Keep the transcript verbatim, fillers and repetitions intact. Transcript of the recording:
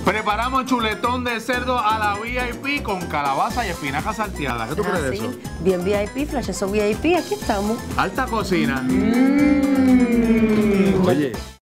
Preparamos chuletón de cerdo a la V I P con calabaza y espinaca salteada. ¿Qué tú crees de eso? Bien V I P, flashazo V I P, aquí estamos. Alta cocina. Mm. Oye.